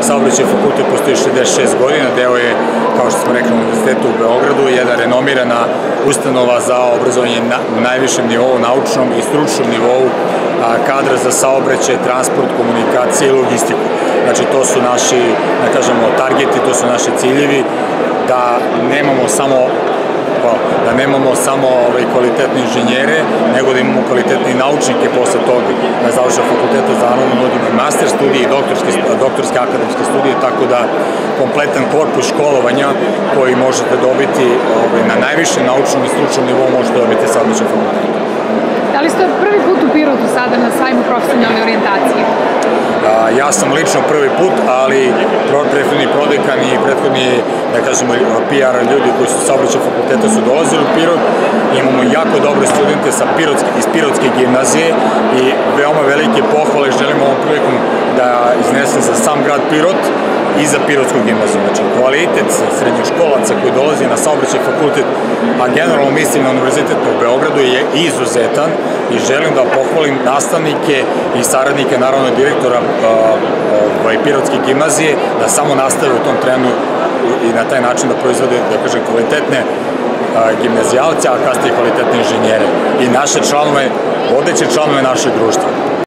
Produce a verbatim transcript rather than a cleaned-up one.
saobraćaj fakultet postoji šezdeset šest godina, deo je, kao što smo rekli, Univerziteta u Beogradu, jedna renomirana ustanova za obrazovanje na najvišem nivou, naučnom i stručnom nivou kadra za saobraćaj, transport, komunikacije i logistiku. Znači, to su naši, da kažemo, targeti, to su naši ciljevi, da nemamo samo da nemamo samo kvalitetne inženjere, nego da imamo kvalitetne naučnike posle toga. Na završenju fakulteta naravno nudimo i master studije i doktorske akademske studije, tako da kompletan korpus školovanja koji možete dobiti na najvišem naučnom i stručnom nivou možete dobiti sad na fakultetu. Da li ste prvi put u Pirotu sada na sajmu profesionalne orijentacije? Ja sam lično prvi put, ali prethodni prodekan i prethodni, da kažemo, P R ljudi koji su saobraćaj fakulteta su dolazili u Pirot. Imamo jako dobre studente iz Pirotske gimnazije i veoma velike pohvale želimo ovom prilikom da iznesem za sam grad Pirot i za Pirotsku gimnaziju. Znači, kvalitet srednjoškolaca koji dolazi na saobraćaj fakultet, a generalno mislim na Univerzitet u Beogradu, je izuzetan i želim da pohvalim nastavnike i saradnike, naravno direktora Pirotske gimnazije, da samo nastave u tom trenu i na taj način da proizvode, da kažem, kvalitetne gimnazijalce, a kasnije kvalitetne inženjere i naše članove, vodeće članove našeg društva.